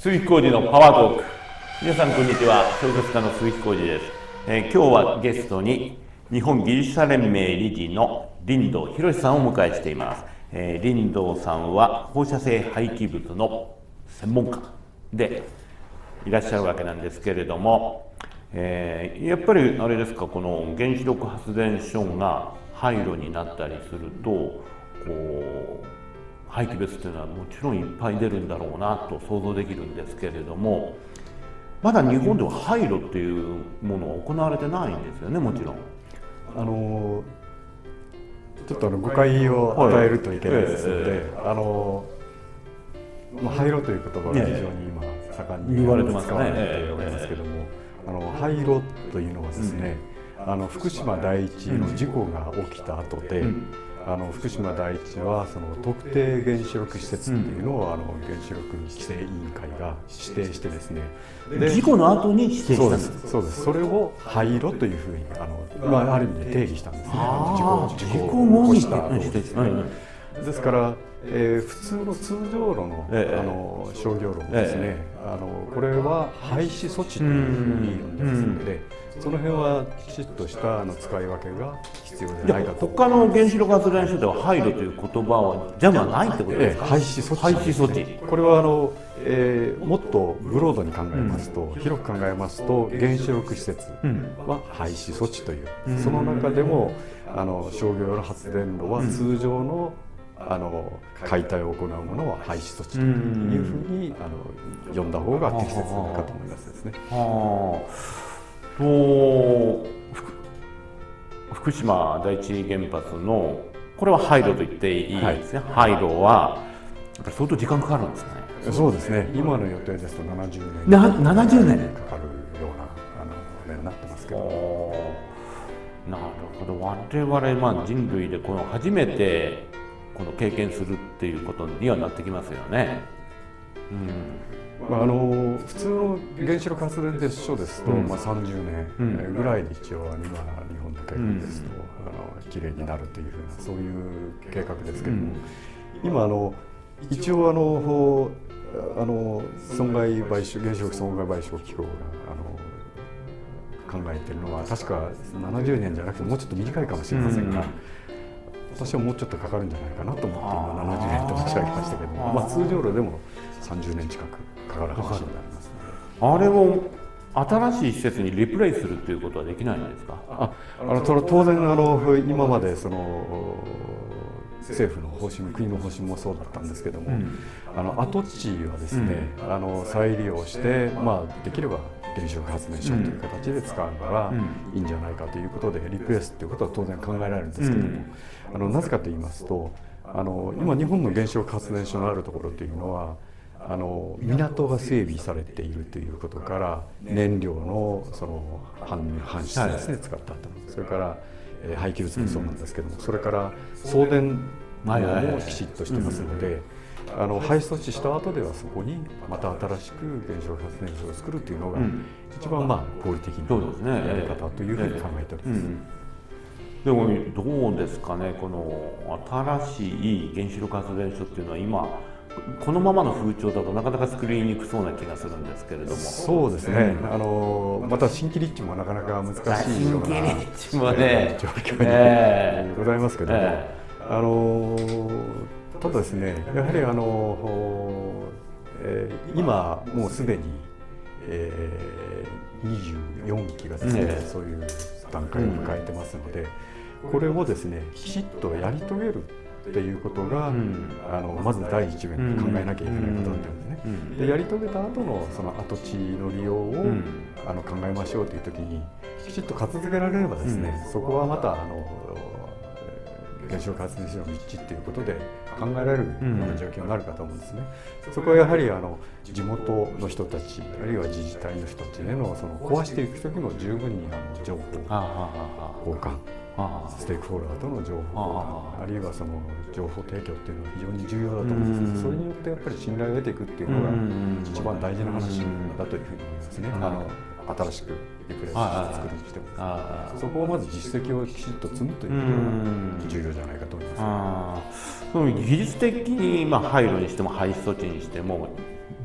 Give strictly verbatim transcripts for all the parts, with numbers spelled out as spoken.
鈴木浩二のパワートーク。皆さんこんにちは、小説家の鈴木浩二です。えー、今日はゲストに日本技術者連盟理事の林道博さんをお迎えしています。えー、林道さんは放射性廃棄物の専門家でいらっしゃるわけなんですけれども、えー、やっぱりあれですか、この原子力発電所が廃炉になったりするとこう廃棄物というのはもちろんいっぱい出るんだろうなと想像できるんですけれども、まだ日本では廃炉っていうものは行われてないんですよね。もちろんあのちょっとあの誤解を与えるといけないですので、はいえー、あのまあ、廃炉という言葉が非常に今盛んに言われてますね。 使われておりますけども、あの廃炉というのはですね、うん、あの福島第一の事故が起きた後で、うん、あの福島第一はその特定原子力施設っていうのを、うん、あの原子力規制委員会が指定してですね、 で事故の後に指定したんです。 そうです。それを廃炉というふうにあの、まあ、ある意味で定義したんですね。 あ事故事故を起こした後ですね。ですから、えー、普通の通常炉の、ええ、あの商業炉ですね、ええ、あのこれは廃止措置というふうに呼んでますので、その辺はきちっとしたあの使い分けが必要でないかと。 他の原子力発電所では廃炉という言葉はじゃないってことですか。 ええ、廃止措置、 廃止措置。 これはあの、えー、もっとブロードに考えますと、うん、広く考えますと原子力施設は廃止措置という、うん、その中でもあの商業用の発電炉は通常の、うんあの解体を行うものは廃止措置というふうにあの呼んだ方が適切かと思いますですね。 はあ、と福島第一原発のこれは廃炉と言っていいですね。はい、廃炉はやっぱり相当時間かかるんですね。 そうですね。今の予定ですとななじゅうねんなななじゅうねんかかるようなあの年になってますけど。 なるほど。我々、まあ、人類でこの初めてこの経験するっていうことにはなってきますよね。 うんまあ、あの普通の原子力発電所ですと、うん、まあ、さんじゅうねんぐらいで一応今日本の計画ですと、うん、あのきれいになるというふうなそういう計画ですけれども、うん、今あの一応あのあの損害賠償原子力損害賠償機構があの考えているのは確かななじゅうねんじゃなくてもうちょっと短いかもしれませんが。うん私はもうちょっとかかるんじゃないかなと思って今ななじゅうねんと申し上げましたけども、まあ、通常炉でもさんじゅうねん近くかかる話になりますので、 あれを新しい施設にリプレイするということはできないんですか。 ああの当然あの今までその政府の方針国の方針もそうだったんですけども、うん、あの跡地はですね、うん、あの再利用して、まあ、できれば原子力発電所という形で使うのがいいんじゃないかということでリプレイスということは当然考えられるんですけども、うん、あのなぜかと言いますとあの今日本の原子力発電所のあるところというのはあの港が整備されているということから燃料のその搬搬出ですね、はい、使った後それからえー、廃棄物もそうなんですけども、うん、それから送電もきちっとしてますので、あの廃止措置した後ではそこにまた新しく原子力発電所を作るというのが一番まあ合理的なやり方というふうに考えております。 でもどうですかね、この新しい原子力発電所っていうのは今このままの風潮だとなかなか作りにくそうな気がするんですけれども。 そうですね、うん、あのまた新規立地もなかなか難しいような新規立地もね状況に、えー、ございますけども、えー、あのただですねやはりあの、えー、今もうすでに、えー、にじゅうよんきがですね、うん、そういう段階を迎えてますので、うん、これをですねきちっとやり遂げるっていうことが、うん、あのまず第一面で考えなきゃいけないことなんですね。うんうん、でやり遂げた後のその跡地の利用を、うん、あの考えましょうという時にきちっと片付けられればですね、うん、そこはまたあの原子力発電所の立地っていうことで考えられるような状況になるかと思うんですね。うん、そこはやはりあの地元の人たちあるいは自治体の人たちへのその壊していく時も十分にあの情報交換ステークホルダーとの情報交換あるいはその情報提供っていうのは非常に重要だと思うんです。それによってやっぱり信頼を得ていくっていうのが一番大事な話だというふうに思いますね。あの新しくリプレイスして作るにしてもそこをまず実績をきちっと積むということが重要じゃないかと思います。 その技術的に、まあ、廃炉にしても廃止措置にしても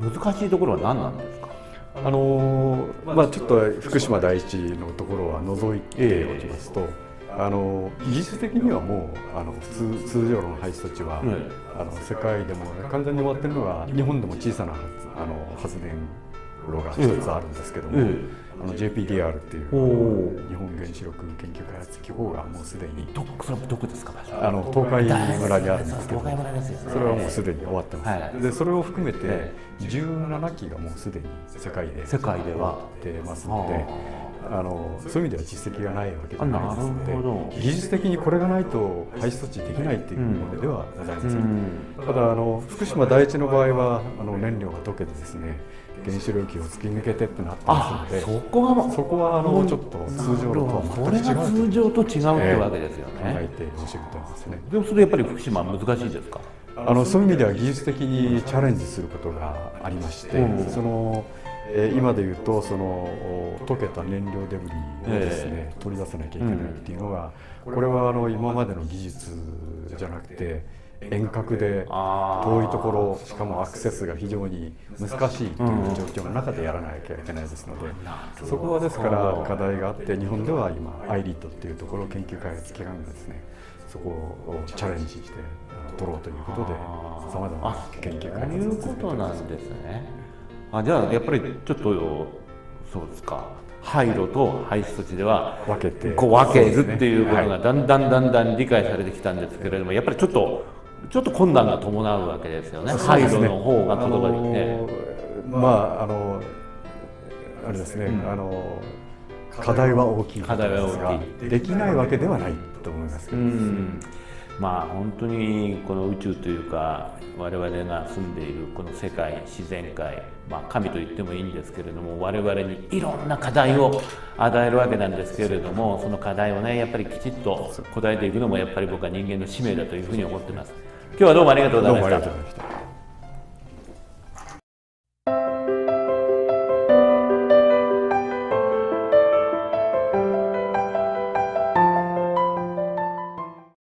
難しいところは何なんですか？ あのまあ、ちょっと福島第一のところは除いておきますと、えー、あの技術的にはもうあの普通通常の排出措置は、うん、あの世界でも完全に終わってるのが日本でも小さなあの発電炉が一つあるんですけども、えーえー、あの ジェイピーディーアール っていう日本原子力研究開発機構がもうすでにどそれはどこですか？ あの東海村にあるんですけど、 東海村ですよね、 それはもうすでに終わってます、はい、でそれを含めてじゅうななきがもうすでに世界で世界では終わってますので、あのそういう意味では実績がないわけじゃないですので、技術的にこれがないと排出措置できないっていうものではございません、うん、ただあの福島第一の場合はあの燃料が溶けてですね原子力機を突き抜けてってなってますので、 そこはそこはあのちょっと通常とは全く違う、 それが通常と違うってわけですよね、 えー、考えてほしいことですね。 でもそれやっぱり福島は難しいですか？ あのそういう意味では技術的にチャレンジすることがありまして、うん、そのえー、今でいうとその溶けた燃料デブリをですね、えー、取り出さなきゃいけないっていうのが、うん、これはあの今までの技術じゃなくて遠隔で遠いところ、しかもアクセスが非常に難しいという状況の中でやらなきゃいけないですので、うん、そこはですから課題があって、日本では今 アイリット っていうところ研究開発機関がですねそこをチャレンジして取ろうということでさまざまな研究開発を進めています。 そういうことなんですね。あ、じゃあやっぱりちょっとそうですか、廃炉と排出措置では分けてこう分けるっていうことがだんだんだんだん理解されてきたんですけれども、やっぱりちょっとちょっと困難が伴うわけですよね。廃炉の方が言葉にね、 まああのあれですね、うん、あの課題は大きいですが、課題は大きい、できないわけではないと思いますけど、うん、 まあ本当にこの宇宙というか我々が住んでいるこの世界自然界、まあ、神と言ってもいいんですけれども、我々にいろんな課題を与えるわけなんですけれども、その課題をねやっぱりきちっと答えていくのもやっぱり僕は人間の使命だというふうに思っています。今日はどうもありがとうございました。